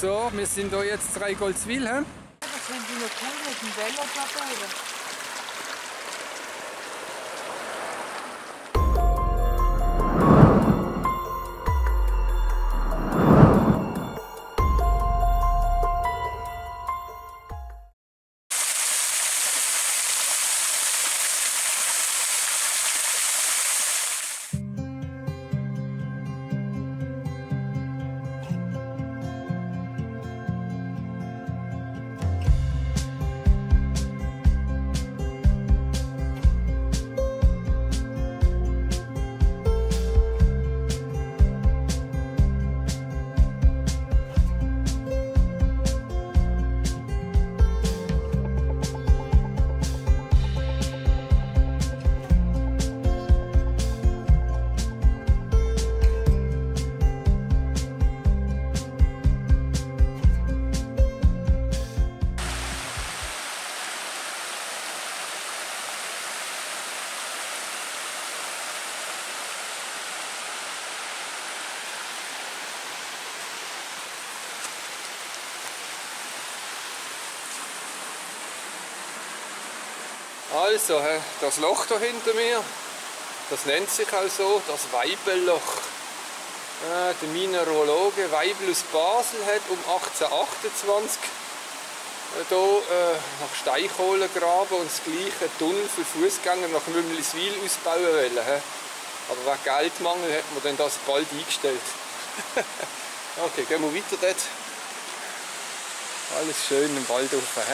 So, wir sind hier jetzt in Goldswil. Das finde ich noch cool mit dem Veloflagge. Also, das Loch hier hinter mir, das nennt sich auch so, das Weibelloch. Der Mineraloge Weibel aus Basel hat um 1828 hier nach Steinkohle graben und das gleiche Tunnel für Fußgänger nach Mümliswil ausbauen wollen. Aber wegen Geldmangel hat man dann das bald eingestellt. Okay, gehen wir weiter dort. Alles schön im Wald rauf.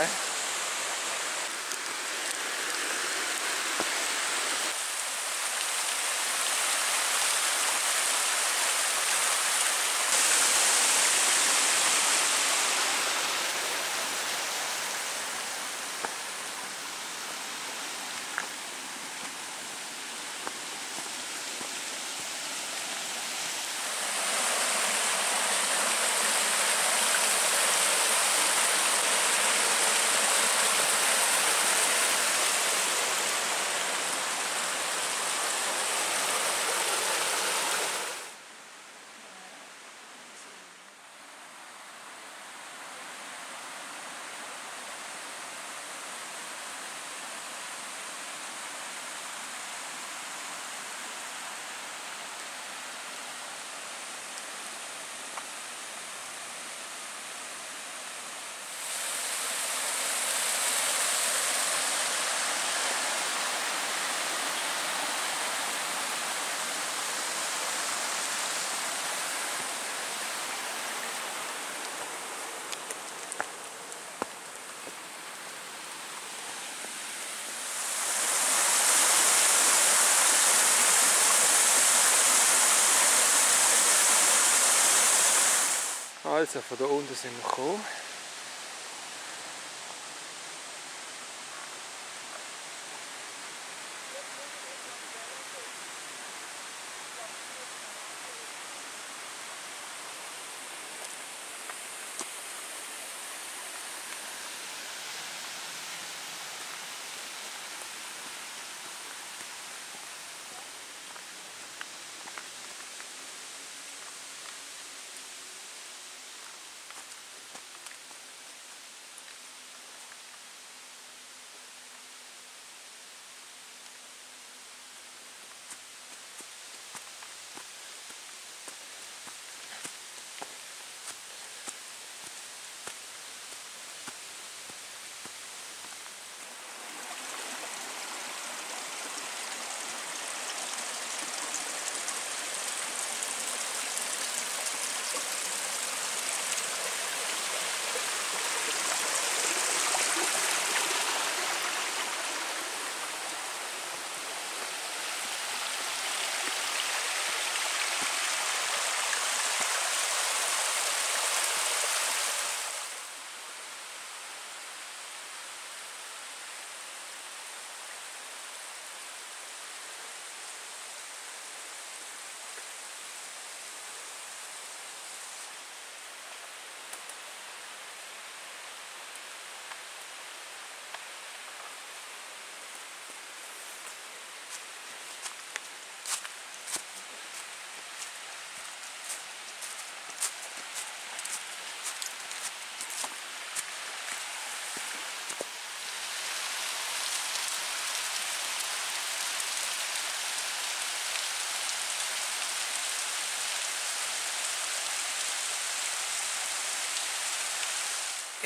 Also, von da unten sind wir gekommen.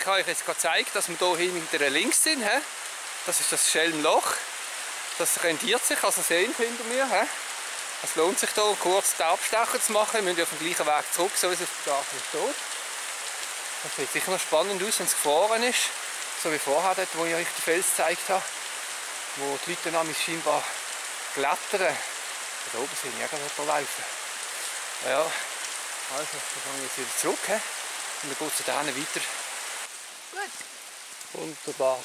Ich habe euch jetzt gezeigt, dass wir hier hinter links sind. He? Das ist das Schelmloch. Das rendiert sich, also sehen hinter mir. He? Es lohnt sich hier kurz den Abstecher zu machen. Wir müssen auf dem gleichen Weg zurück, so wie es auf der Tafel steht. Das sieht sicher noch spannend aus, wenn es gefroren ist. So wie vorher, dort, wo ich euch den Fels gezeigt habe. Wo die Leute dann scheinbar klettern. Da oben sind ja gerade laufen. Ja, also, dann fangen wir jetzt wieder zurück. He? Und dann geht es zu denen weiter. Gut. Wunderbar.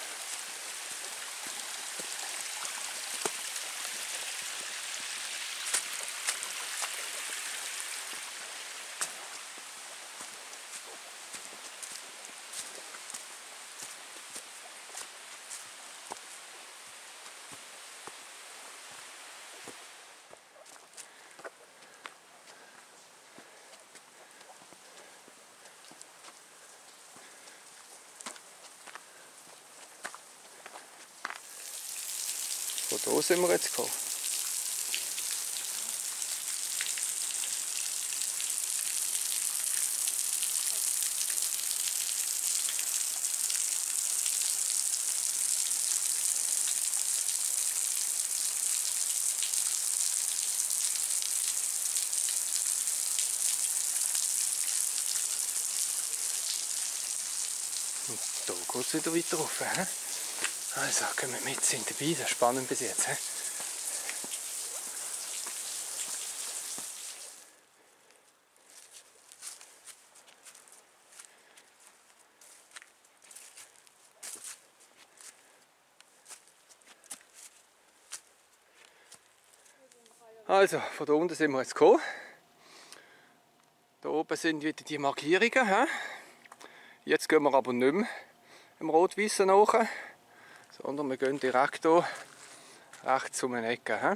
Von hier sind wir jetzt gekommen. Und hier geht es wieder weiter rauf. He? Also, gehen wir mit, sind dabei, das ist spannend bis jetzt. He? Also, von da unten sind wir jetzt gekommen. Da oben sind wieder die Markierungen. He? Jetzt gehen wir aber nicht mehr im Rot-Weißen nach, sondern wir gehen direkt hier rechts um eine Ecke. He?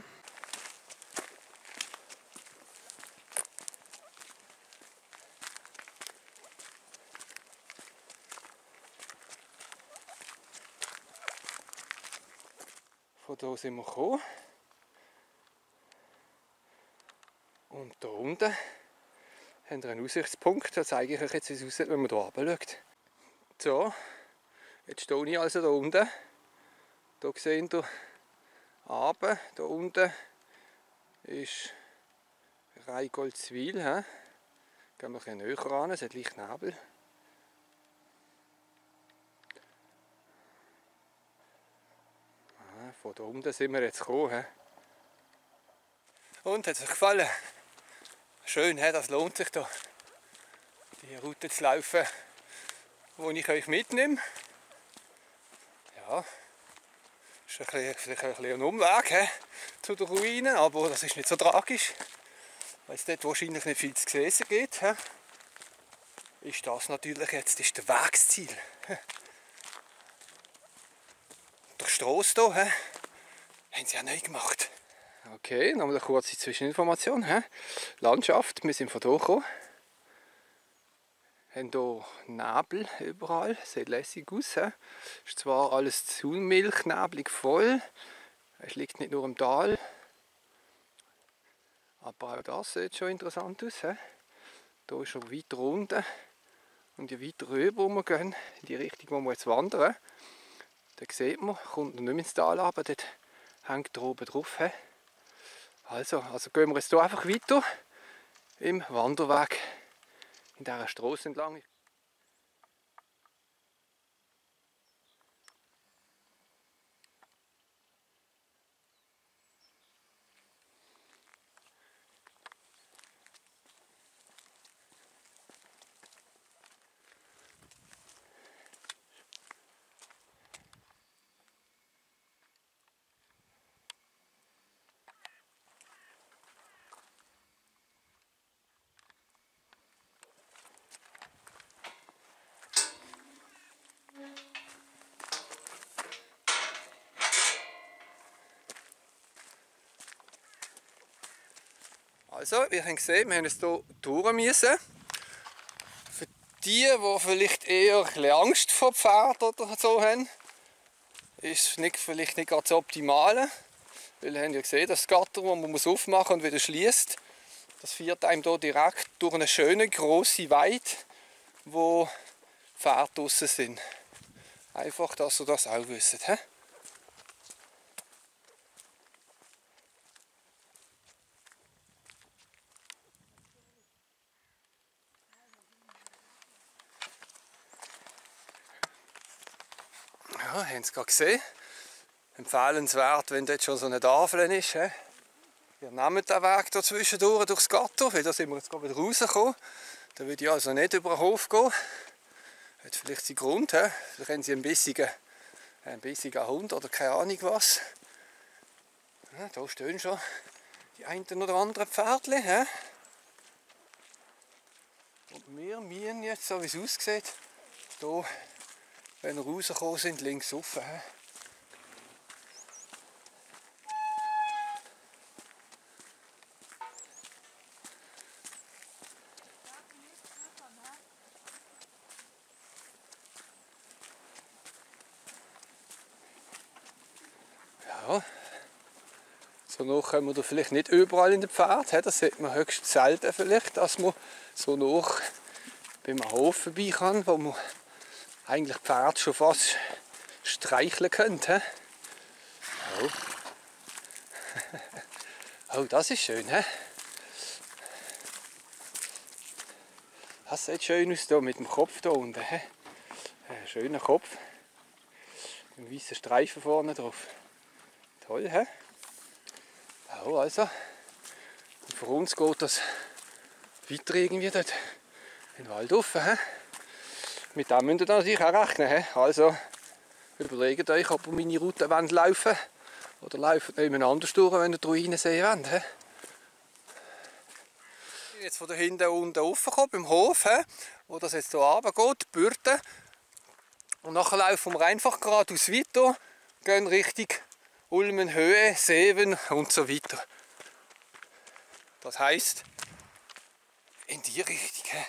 Von hier sind wir gekommen. Und hier unten haben wir einen Aussichtspunkt. Da zeige ich euch jetzt, wie es aussieht, wenn man hier runter schaut. So, jetzt stehe ich also hier unten. Hier seht ihr runter. Hier unten ist Reigoldswil. Gehen wir ein bisschen näher ran, es hat leicht Nebel. Von hier unten sind wir jetzt gekommen. Und hat es euch gefallen? Schön, das lohnt sich da, die Route zu laufen, die ich euch mitnehme. Ja, ist vielleicht ein bisschen ein Umweg zu den Ruinen, aber das ist nicht so tragisch, weil es dort wahrscheinlich nicht viel zu sehen gibt. Ist das natürlich jetzt ist der Wegsziel. Der Strasse hier haben sie ja neu gemacht. Okay, nochmal eine kurze Zwischeninformation. Landschaft, wir sind von hier gekommen. Wir haben hier Nebel überall, sieht lässig aus. Es ist zwar alles zu milchneblig voll, es liegt nicht nur im Tal, aber auch das sieht schon interessant aus. Hier ist schon weiter unten und je weiter rüber wir gehen, in die Richtung, wo wir jetzt wandern, da sieht man, kommt noch nicht mehr ins Tal, aber dort hängt da oben drauf. Also gehen wir jetzt hier einfach weiter im Wanderweg in dieser Straße entlang. Also, ihr habt gesehen, wir haben es hier durch müssen. Für die, die vielleicht eher ein bisschen Angst vor Pferden oder so haben, ist es vielleicht nicht ganz das Optimale. Weil ihr habt ja gesehen, das Gatter, das man aufmachen und wieder schließt, das führt einem hier direkt durch eine schöne grosse Weide, wo Pferde draussen sind. Einfach, dass ihr das auch wisst. He? Ja, haben Sie gerade gesehen. Empfehlenswert, wenn dort schon so eine Tafel ist. He? Wir nehmen den Weg hier zwischendurch durchs Gatto, weil da sind wir jetzt gerade wieder rausgekommen. Da würde ich also nicht über den Hof gehen. Hat vielleicht seinen Grund. He? Vielleicht haben Sie einen bissigen Hund oder keine Ahnung was. Ja, da stehen schon die einen oder anderen Pferdchen. He? Und wir müssen jetzt, so wie es aussieht, hier, wenn wir rausgekommen sind, links rauf. He? Ja, so nah kommen wir da vielleicht nicht überall in den Pfad. Das sieht man höchst selten vielleicht, dass man so nah beim Hof vorbei kann, wo man eigentlich die Pferde schon fast streicheln könnte. Oh. Oh, das ist schön. He? Das sieht schön aus hier mit dem Kopf da unten. He? Ein schöner Kopf. Ein weißer Streifen vorne drauf. Toll, hä? Oh, also. Und für uns geht das weiter irgendwie dort in den Wald rauf. He? Mit dem müsst ihr natürlich auch rechnen. He? Also überlegt euch, ob ihr meine Route laufen wollt. Oder lauft jemand anders durch, wenn ihr die Ruinen sehen wollt. He? Ich bin jetzt von da hinten unten raufgekommen, beim Hof, he? Wo das jetzt hier runter geht, die Bürde. Und nachher laufen wir einfach geradeaus weiter, gehen Richtung Ulmenhöhe, Seven und so weiter. Das heisst, in die Richtung. He?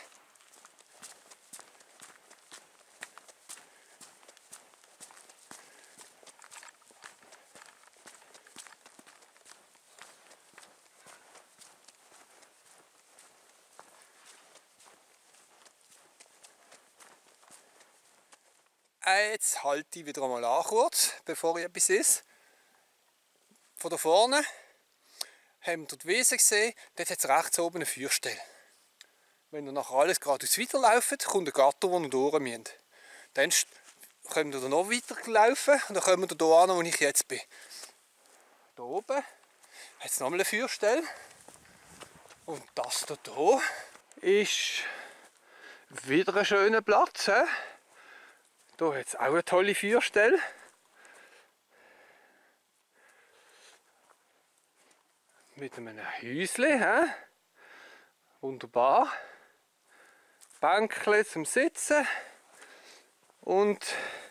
Jetzt halte ich wieder einmal an kurz, bevor ich etwas esse. Von da vorne haben wir die Wiese gesehen, dort hat es rechts oben eine Feuerstelle. Wenn ihr nachher alles geradeaus weiterlauft, kommt ein Gatter, wo ihr durch müsst. Dann könnt ihr noch weiter laufen und dann kommt ihr hier an, wo ich jetzt bin. Hier oben hat es nochmal eine Feuerstelle. Und das hier ist wieder ein schöner Platz. He? Hier hat es auch eine tolle Feuerstelle. Mit einem Häuschen. He? Wunderbar. Bänkchen zum Sitzen. Und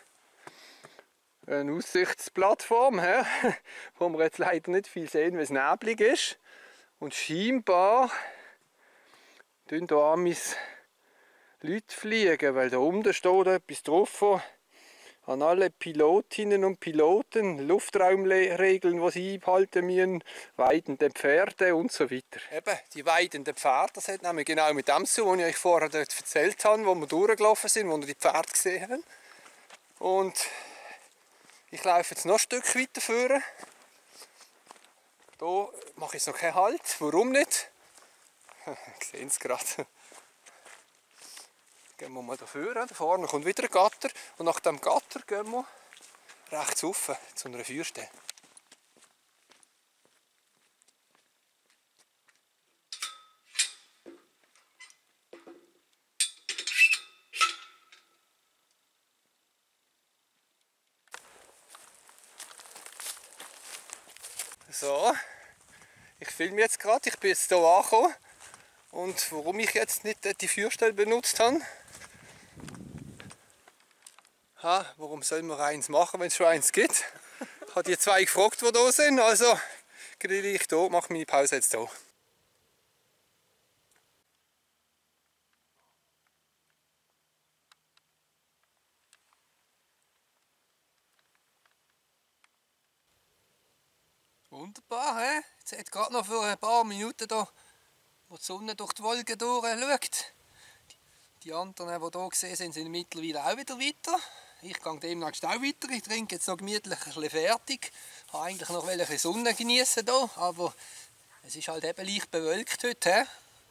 eine Aussichtsplattform, he? Wo wir jetzt leider nicht viel sehen, weil es neblig ist. Und scheinbar fliegen hier amis Leute fliegen, weil da unten steht etwas drauf an alle Pilotinnen und Piloten, Luftraumregeln, die sie einhalten müssen, weidende Pferde und so weiter. Eben, die weidenden Pferde, das hat nämlich genau mit dem zu, was ich euch vorher dort erzählt habe, wo wir durchgelaufen sind, wo wir die Pferde gesehen haben. Und ich laufe jetzt noch ein Stück weiter vorne. Hier mache ich jetzt noch keinen Halt. Warum nicht? Ich sehe es gerade. Gehen wir mal da vorne. Da vorne kommt wieder ein Gatter. Und nach dem Gatter gehen wir rechts rauf zu einer Feuerstelle. So, ich filme jetzt gerade. Ich bin jetzt hier angekommen. Und warum ich jetzt nicht die Feuerstelle benutzt habe, warum soll man eins machen, wenn es schon eins gibt? Ich habe die zwei gefragt, die da sind, also grille ich hier, mache meine Pause jetzt hier. Wunderbar, he? Jetzt hat gerade noch für ein paar Minuten da, wo die Sonne durch die Wolken durch schaut, Die anderen, die hier gesehen sind, sind mittlerweile auch wieder weiter. Ich gehe demnächst auch weiter. Ich trinke jetzt noch gemütlich ein bisschen fertig. Ich wollte eigentlich noch ein bisschen Sonne genießen hier, aber es ist halt eben leicht bewölkt heute.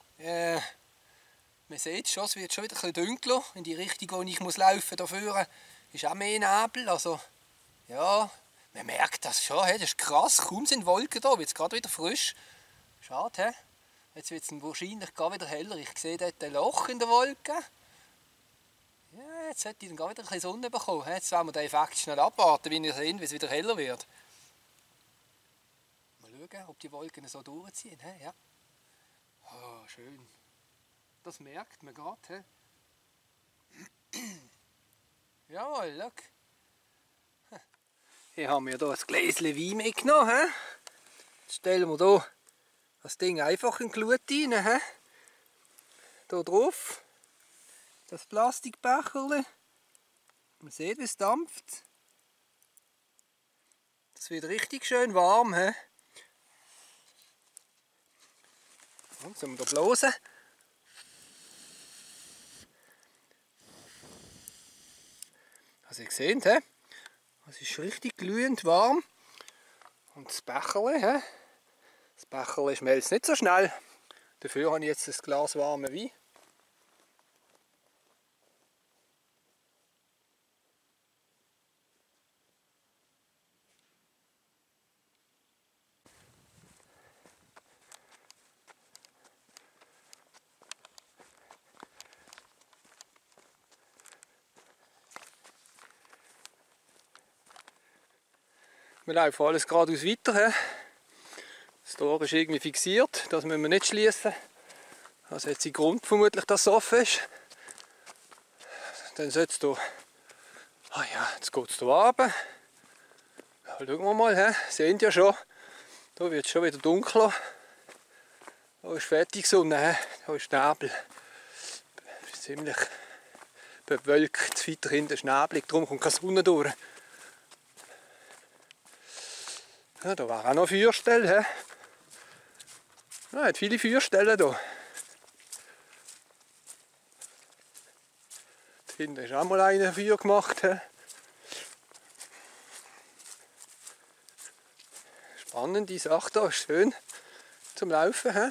Man sieht schon, es wird schon wieder ein bisschen dunkler. In die Richtung, wo ich laufen muss, dafür ist auch mehr Nebel. Also, ja, man merkt das schon. Das ist krass. Kaum sind Wolken da, wird es gerade wieder frisch. Schade, he? Jetzt wird es wahrscheinlich gar wieder heller. Ich sehe dort ein Loch in der Wolke. Ja, jetzt sollte ich dann gar wieder ein bisschen Sonne bekommen. Jetzt werden wir den Effekt schnell abwarten, wie ihr seht, wie es wieder heller wird. Mal schauen, ob die Wolken so durchziehen. Ja. Oh, schön. Das merkt man gerade. Jawohl, schau. Hier haben wir hier ein Gläschen Wein mitgenommen. Jetzt stellen wir hier das Ding einfach in die Glut rein. Hier drauf. Das Plastikbecherchen. Man sieht, wie es dampft. Das wird richtig schön warm. Und sollen wir hier bloßen? Also ihr seht, es ist richtig glühend warm. Und das Becherchen, das Becherchen schmelzt nicht so schnell. Dafür habe ich jetzt ein Glas warmen Wein. Wir laufen alles geradeaus weiter. Das Tor ist irgendwie fixiert, das müssen wir nicht schließen. Also jetzt der Grund vermutlich, dass es offen ist. Dann sollte es hier. Ah ja, jetzt geht es hier runter. Ja, schauen wir mal, sehen ja schon. Da wird es schon wieder dunkler. Da ist fertig Sonne, da ist Nebel. Ziemlich bewölkt, weiter hinten ist neblig, darum kommt keine Sonne durch. Ja, da war auch noch eine Feuerstelle. Ja, hat viele Feuerstellen hier. Da hinten ist auch mal eine Feuer gemacht. Spannende Sache hier, ist schön zum Laufen.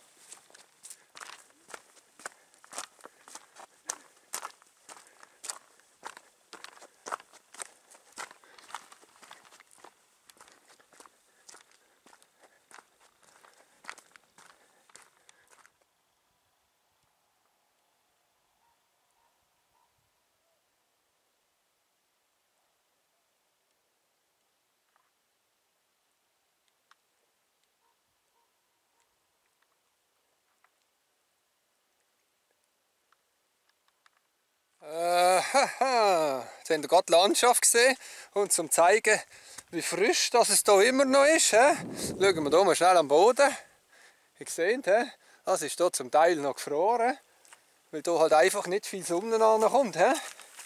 Jetzt habt ihr gerade die Landschaft gesehen und zum zeigen, wie frisch das es hier immer noch ist. Schauen wir hier mal schnell am Boden. Ihr seht, das ist hier zum Teil noch gefroren, weil hier halt einfach nicht viel Sonne ankommt. Ja,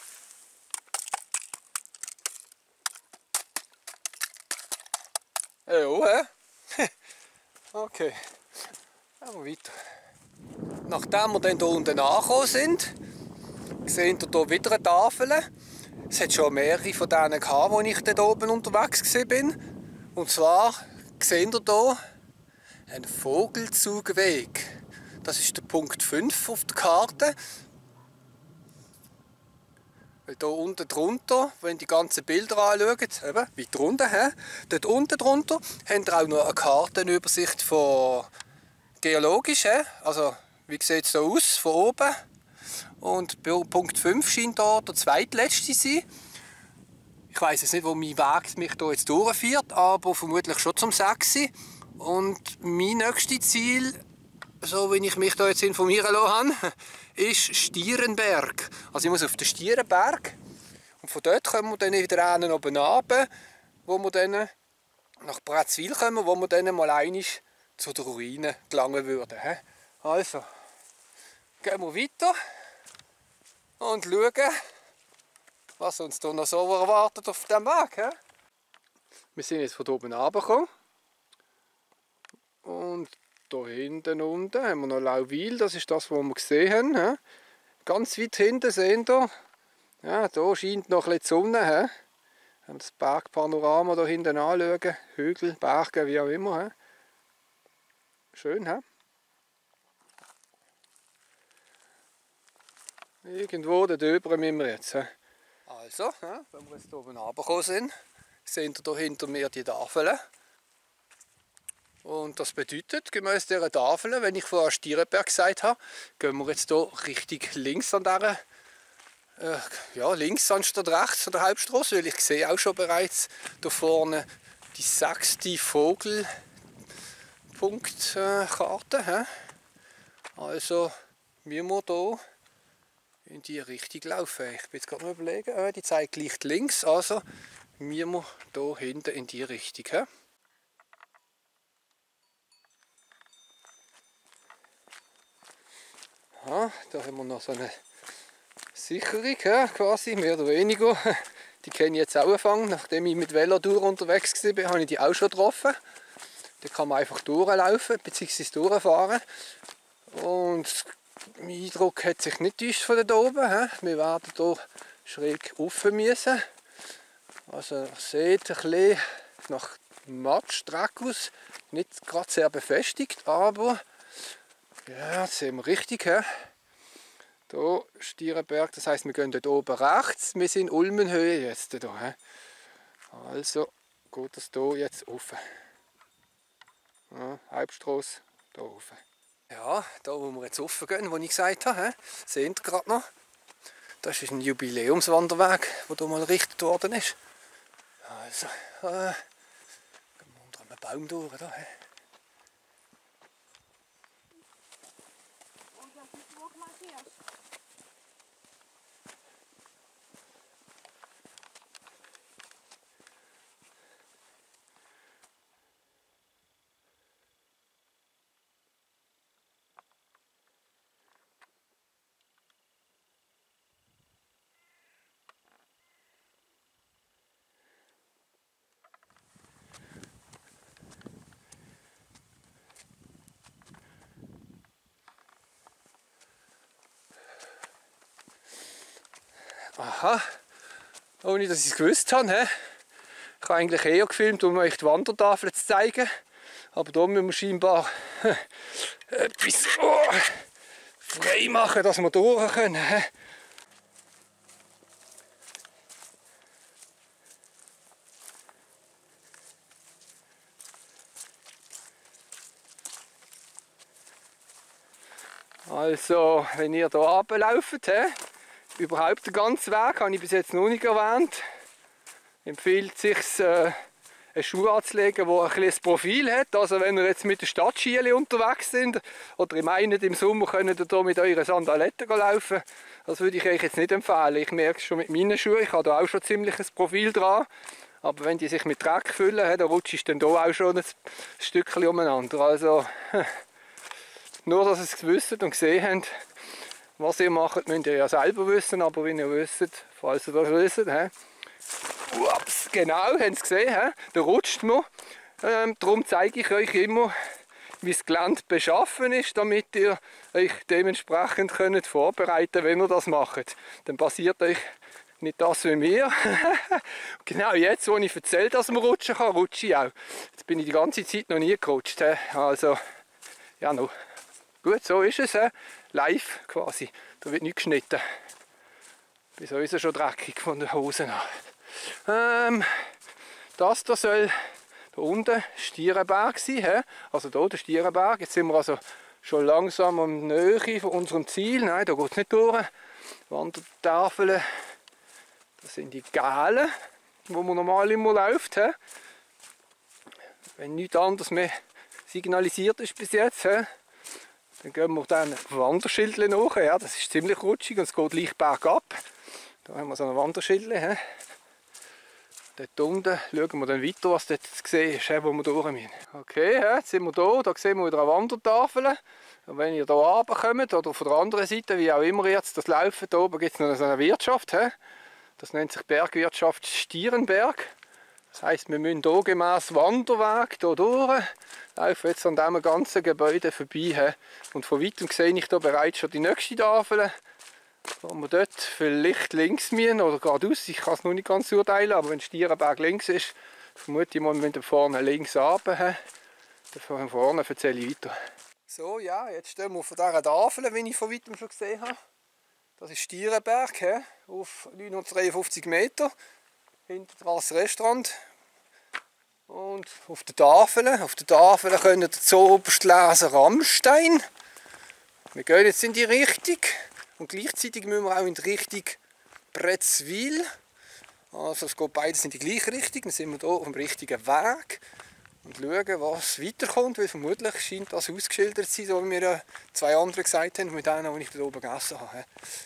okay, gehen wir weiter. Nachdem wir dann hier unten angekommen sind, seht ihr hier wieder eine Tafel. Es hat schon mehrere von denen gehabt, als ich dort oben unterwegs war. Und zwar seht ihr hier einen Vogelzugweg. Das ist der Punkt 5 auf der Karte. Weil hier unten drunter, wenn ihr die ganzen Bilder anschaut, eben weiter unten, dort unten drunter, habt ihr auch noch eine Kartenübersicht von geologisch. Also, wie sieht es hier aus, von oben. Und Punkt 5 scheint hier der zweitletzte zu sein. Ich weiss jetzt nicht, wo mein Weg mich hier jetzt durchführt, aber vermutlich schon zum 6. Und mein nächstes Ziel, so wie ich mich hier jetzt informieren lassen habe, ist Stierenberg. Also ich muss auf den Stierenberg. Und von dort kommen wir dann wieder oben runter, wo wir dann nach Prätzwil kommen, wo wir dann mal einmal zu der Ruine gelangen würden. Also, gehen wir weiter und schauen, was uns hier noch so erwartet auf diesem Weg. Wir sind jetzt von hier oben runtergekommen. Und hier hinten unten haben wir noch Lauwil, das ist das, was wir gesehen haben. ganz weit hinten, seht ihr? Ja, da scheint noch ein bisschen die Sonne. He? Wenn wir das Bergpanorama da hinten anschauen, Hügel, Berge, wie auch immer. He? Schön, he? Irgendwo da drüber müssen wir jetzt. He? Also, wenn wir jetzt hier oben runtergekommen sind, sehen wir hier hinter mir die Tafeln. Und das bedeutet, gemäß dieser Tafel, wenn ich vorher Stierenberg gesagt habe, gehen wir jetzt hier richtig links an dieser, links anstatt rechts an der Hauptstrasse, weil ich sehe auch schon bereits da vorne die 6. Vogelpunktkarte. Also müssen wir hier in die Richtung laufen. Ich bin jetzt gerade mal überlegen, die zeigt Licht links, also müssen wir hier hinten in die Richtung. He? Ja, da haben wir noch so eine Sicherung, quasi, mehr oder weniger. Die kenne ich jetzt auch angefangen. Nachdem ich mit Velotour unterwegs war, habe ich die auch schon getroffen. Da kann man einfach durchlaufen bzw. durchfahren. Und mein Eindruck hat sich nicht täuscht von da oben. Wir werden hier schräg rauf müssen. Also ihr seht ein bisschen nach Matschstrecke aus. Nicht gerade sehr befestigt, aber ja, das sehen wir richtig. Hier Stierenberg, das heisst, wir gehen dort oben rechts. Wir sind Ulmenhöhe jetzt. Hier. Also geht es hier jetzt rauf. Ja, Hauptstrasse, hier rauf. Ja, da wo wir jetzt rauf gehen, wo ich gesagt habe, seht ihr gerade noch. Das ist ein Jubiläumswanderweg, der hier mal errichtet worden ist. Also, gehen wir unter einem Baum durch. Da, aha, ohne dass ich es gewusst habe. Ich habe eigentlich eher gefilmt, um euch die Wandertafel zu zeigen. Aber da müssen wir scheinbar etwas frei machen, dass wir durch können. Also, wenn ihr hier runterlauft, überhaupt den ganzen Weg, habe ich bis jetzt noch nicht erwähnt, empfiehlt es sich, einen Schuh anzulegen, der ein bisschen Profil hat. Also wenn ihr jetzt mit der Stadtschiele unterwegs sind oder ihr meint, im Sommer könnt ihr hier mit euren Sandaletten laufen, das würde ich euch jetzt nicht empfehlen. Ich merke es schon mit meinen Schuhen, ich habe da auch schon ziemlich ein Profil dran. Aber wenn die sich mit Dreck füllen, dann rutscht es dann hier auch schon ein Stückchen umeinander. Also nur, dass ihr es wisst und gesehen habt. Was ihr macht, müsst ihr ja selber wissen, aber wenn ihr wisst, falls ihr das wisst, ups, genau, habt ihr es gesehen, da rutscht man. Darum zeige ich euch immer, wie das Gelände beschaffen ist, damit ihr euch dementsprechend könnt vorbereiten, wenn ihr das macht. Dann passiert euch nicht das wie mir. Genau jetzt, wo ich erzähle, dass man rutschen kann, rutsche ich auch. Jetzt bin ich die ganze Zeit noch nie gerutscht. Also, ja, noch. Gut, so ist es, live quasi. Da wird nichts geschnitten. Bis heute schon dreckig von den Hosen an. Das da soll da unten Stierenberg sein. Also hier der Stierenberg. Jetzt sind wir also schon langsam am Nähe von unserem Ziel. Nein, da geht es nicht durch. Wandertafeln, das sind die gelben, wo man normal immer läuft. Wenn nichts anderes mehr signalisiert ist bis jetzt. Dann gehen wir dann Wanderschildchen nach. Ja, das ist ziemlich rutschig und es geht leicht bergab. Da haben wir so ein Wanderschildchen. Dort unten schauen wir dann weiter, was dort zu sehen ist, wo wir durch müssen. Okay, jetzt sind wir hier. Da sehen wir wieder eine Wandertafel. Und wenn ihr hier runterkommt oder von der anderen Seite, wie auch immer jetzt das laufen, da oben gibt es noch so eine Wirtschaft. Das nennt sich Bergwirtschaft Stierenberg. Das heisst, wir müssen hier gemäss Wanderweg hier durch. Laufen jetzt an diesem ganzen Gebäude vorbei. Und von weitem sehe ich hier bereits schon die nächste Tafel. Wenn wir dort vielleicht links müssen oder geradeaus, ich kann es noch nicht ganz urteilen, aber wenn Stierenberg links ist, vermute ich mal, wenn wir vorne links runter, dann von vorne erzähle ich weiter. So, ja, jetzt stehen wir vor dieser Tafel, wie ich von weitem schon gesehen habe. Das ist Stierenberg, auf 953 Meter, hinter das Restaurant. Und auf der Tafel können ihr zuoberst lesen Rammstein. Wir gehen jetzt in die Richtung und gleichzeitig müssen wir auch in die Richtung Pretzwil. Also es geht beides in die gleiche Richtung, dann sind wir hier auf dem richtigen Weg und schauen, was weiterkommt, weil vermutlich scheint das ausgeschildert zu sein, so wie mir zwei andere gesagt haben, mit denen, die ich hier oben gegessen habe.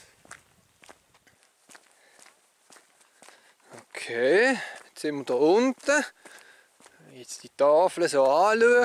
Okay, jetzt sind wir hier unten. Wenn ich jetzt die Tafel so anschaue,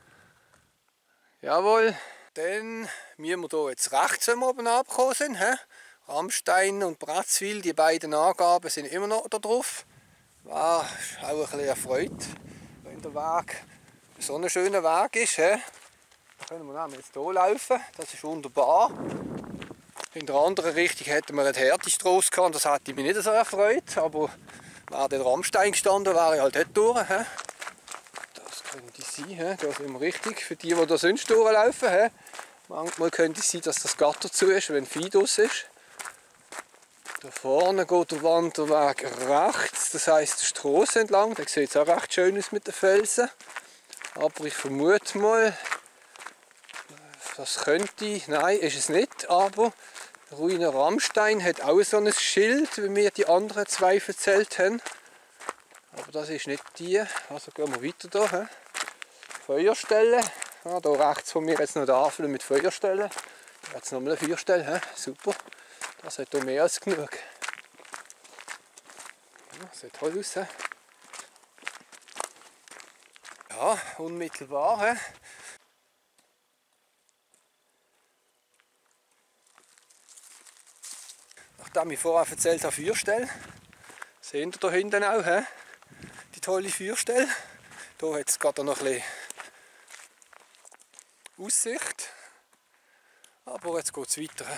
jawohl, dann müssen wir hier jetzt rechts, wenn wir oben abgekommen sind. Rammstein und Pretzwil, die beiden Angaben sind immer noch da drauf. War auch ein bisschen erfreut, wenn der Weg so ein schöner Weg ist. Dann können wir jetzt hier laufen, das ist wunderbar. In der anderen Richtung hätten wir eine Härtestrasse gehabt, das hätte mich nicht so erfreut, aber wäre der Rammstein gestanden, wäre ich halt dort durch. Das könnte sein, da sind wir richtig. Für die da sonst durchlaufen, manchmal könnte es sein, dass das Gatter zu ist, wenn Fidus ist. Da vorne geht der Wanderweg rechts, das heisst der Strasse entlang. Da sieht es auch recht schön aus mit den Felsen. Aber ich vermute mal, das könnte, nein, ist es nicht, aber Ruine Rammstein hat auch so ein Schild, wie mir die anderen zwei erzählt haben. Aber das ist nicht die, also gehen wir weiter hier. Feuerstelle, ja, da rechts von mir jetzt noch eine Tafel mit Feuerstelle. Da hat es nochmal eine Feuerstelle, super. Das hat hier mehr als genug. Ja, sieht toll aus. Ja, unmittelbar. Nachdem ich vorher erzählt habe, Feuerstelle, seht ihr da hinten auch die tolle Feuerstelle. Hier hat es gerade noch ein bisschen Aussicht. Aber jetzt geht es weiter.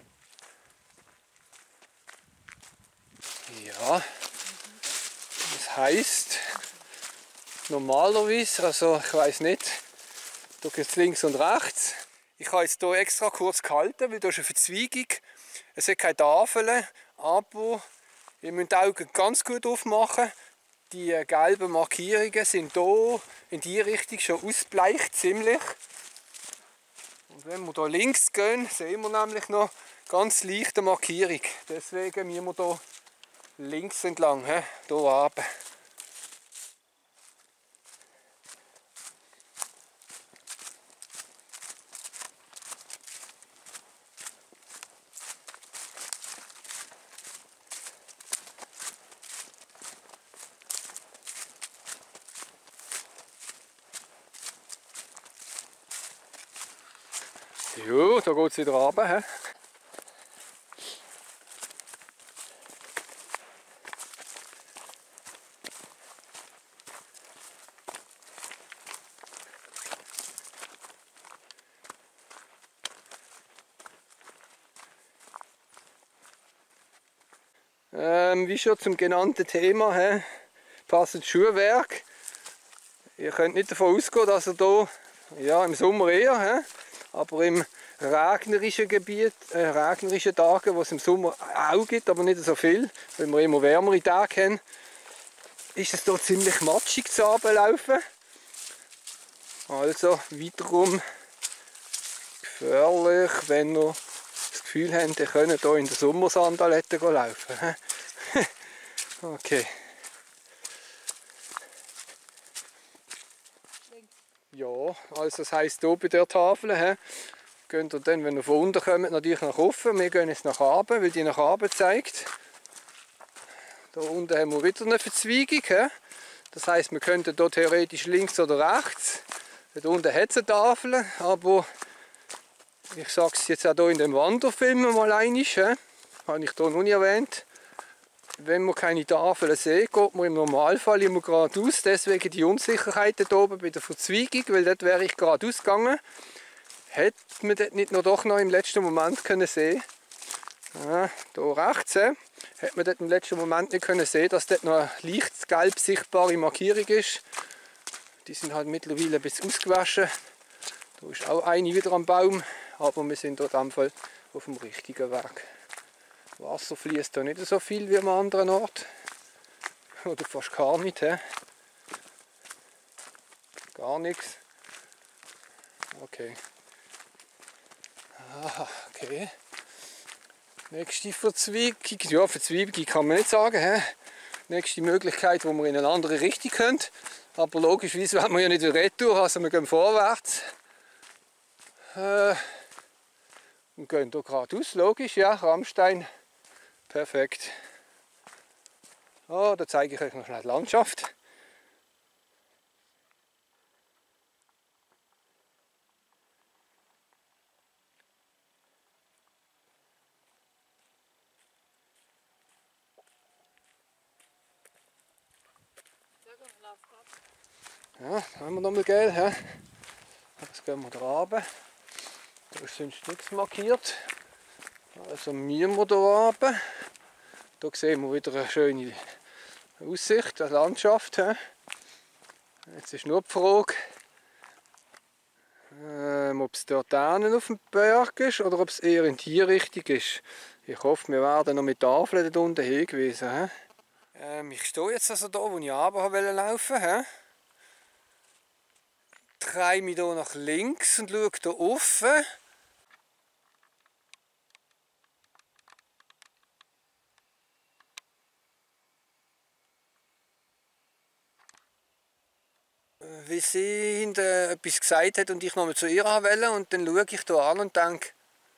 Ja, das heisst, normalerweise, also ich weiss nicht, da gibt es links und rechts. Ich habe jetzt hier extra kurz gehalten, weil da ist eine Verzweigung. Es hat keine Tafeln, aber ihr müsst die Augen ganz gut aufmachen. Die gelben Markierungen sind hier in die Richtung schon ausgebleicht, ziemlich. Und wenn wir hier links gehen, sehen wir nämlich noch ganz leichte Markierung. Deswegen müssen wir hier links entlang, hier runter. Ja, da geht es wieder runter. Wie schon zum genannten Thema, passend Schuhwerk. Ihr könnt nicht davon ausgehen, dass ihr hier, ja, im Sommer eher, aber im regnerischen Gebiet, regnerischen Tagen, wo es im Sommer auch gibt, aber nicht so viel, weil wir immer wärmere Tage haben, ist es hier ziemlich matschig zu runterlaufen. Also wiederum gefährlich, wenn ihr das Gefühl habt, ihr könnt hier in der Sommersandaletten laufen. Okay. Ja, also das heisst hier bei der Tafel, geht ihr dann, wenn ihr von unten kommt, natürlich nach oben. Wir gehen jetzt nach oben, weil die nach oben zeigt. Da unten haben wir wieder eine Verzweigung. Das heisst, wir könnten hier theoretisch links oder rechts. Dort unten hat es eine Tafel, aber ich sage es jetzt auch hier in dem Wanderfilm mal einmal, habe ich hier noch nicht erwähnt. Wenn man keine Tafeln sieht, geht man im Normalfall immer geradeaus. Deswegen die Unsicherheit dort oben bei der Verzweigung, weil dort wäre ich geradeaus gegangen. Hätte man dort nicht noch doch noch im letzten Moment können sehen. Ja, hier rechts hat man dort im letzten Moment nicht können sehen, dass dort noch eine leicht gelb sichtbare Markierung ist. Die sind halt mittlerweile ein bisschen ausgewaschen. Da ist auch eine wieder am Baum, aber wir sind dort in dem Fall auf dem richtigen Weg. Wasser fließt hier nicht so viel wie am anderen Ort. Oder fast gar nicht. Gar nichts. Okay. Ah, okay. Nächste Verzweigung. Ja, Verzweigung kann man nicht sagen. Nächste Möglichkeit, wo wir in eine andere Richtung können. Aber logischerweise werden wir ja nicht retour, also wir gehen vorwärts. Und gehen hier geradeaus, logisch, ja, Rammstein. Perfekt. Oh, da zeige ich euch noch schnell die Landschaft. Ja, da haben wir nochmal Geld. Jetzt gehen wir da runter. Da ist sonst nichts markiert. Also müssen wir da runter. Hier sehen wir wieder eine schöne Aussicht, eine Landschaft. Jetzt ist nur die Frage, ob es dort hinten auf dem Berg ist oder ob es eher in die Richtung ist. Ich hoffe, wir werden noch mit Tafeln dort unten hingewiesen. Ich stehe jetzt also da, wo ich runter laufen wollte. Drehe mich hier nach links und schaue hier offen. Wie sie hinten etwas gesagt hat und ich nochmal zu ihr wollte. Und dann schaue ich hier an und denke,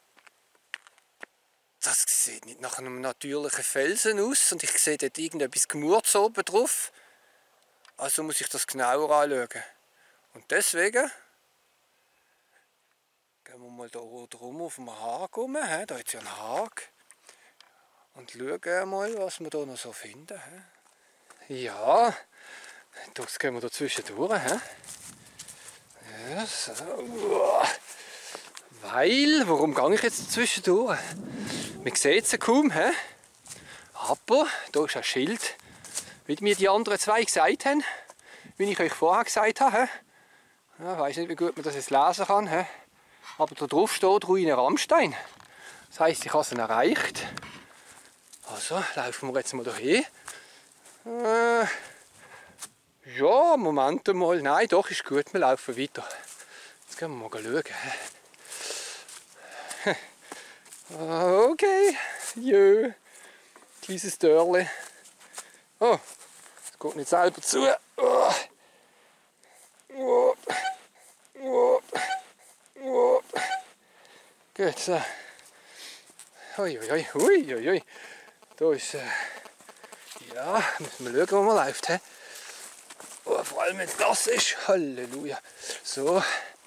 das sieht nicht nach einem natürlichen Felsen aus. Und ich sehe dort irgendetwas Gemurz oben drauf. Also muss ich das genauer anschauen. Und deswegen gehen wir mal hier drum auf dem Hag rum. Da ist ja ein Hag. Und schauen mal, was wir hier noch so finden. Ja, das gehen wir da zwischendurch. Ja, so. Weil, warum gehe ich jetzt zwischendurch? Man sieht es kaum. Aber da ist ein Schild, wie mir die anderen zwei gesagt haben, wie ich euch vorher gesagt habe. Ich weiß nicht, wie gut man das jetzt lesen kann. Aber da drauf steht Ruine Rammstein. Das heisst, ich habe es erreicht. Also laufen wir jetzt mal dahin. Ja, Moment mal. Nein, doch, ist gut, wir laufen weiter. Jetzt gehen wir mal schauen. Okay, jö. Kleines Dörrli. Oh, es geht nicht selber zu. Oh. Gut, so. Ui. Da ist, ja, müssen wir schauen, wo man läuft. Oh, vor allem wenn es nass ist. Halleluja. So,